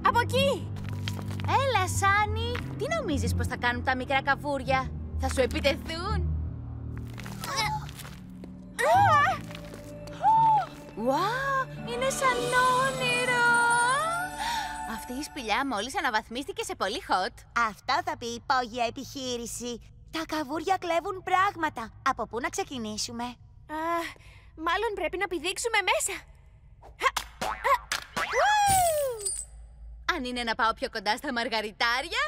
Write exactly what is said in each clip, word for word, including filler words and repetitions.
Από εκεί! Έλα, Σάνι! Τι νομίζεις πως θα κάνουν τα μικρά καβούρια? Θα σου επιτεθούν? Wow, είναι σαν όνειρο! Αυτή η σπηλιά μόλις αναβαθμίστηκε σε πολύ hot. Αυτό θα πει υπόγεια επιχείρηση. Τα καβούρια κλέβουν πράγματα. Από πού να ξεκινήσουμε? Α, μάλλον πρέπει να πηδήξουμε μέσα. Αν είναι να πάω πιο κοντά στα μαργαριτάρια.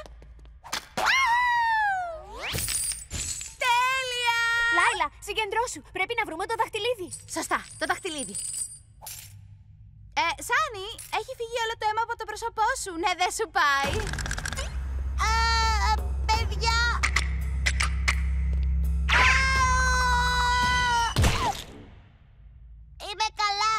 Τέλεια! Λάιλα, συγκεντρώσου. Πρέπει να βρούμε το δαχτυλίδι. Σωστά, το δαχτυλίδι. Ε, Σάνι, έχει φύγει όλο το αίμα από το πρόσωπό σου. Ναι, δεν σου πάει. Α, παιδιά! Α! Είμαι καλά.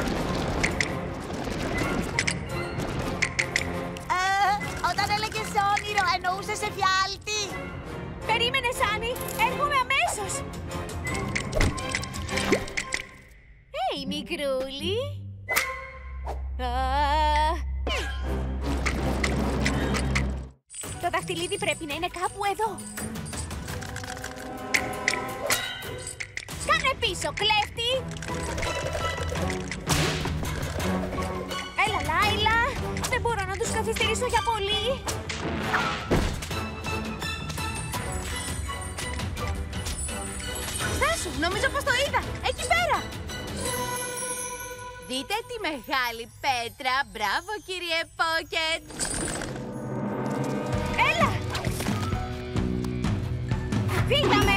Ε, όταν έλεγες όνειρο, εννοούσες εφιάλτη? Περίμενε, Σάνι. Έρχομαι αμέσως. Hey, μικρούλι. Α, το δαχτυλίδι πρέπει να είναι κάπου εδώ. Κάνε πίσω, κλέφτη! Έλα, Λάιλα! Δεν μπορώ να τους καθυστερήσω για πολύ. Στάσου, νομίζω πως το είδα. Εκεί πέρα. Δείτε τη μεγάλη πέτρα. Μπράβο, κύριε Πόκετ. Έλα! Φύγαμε!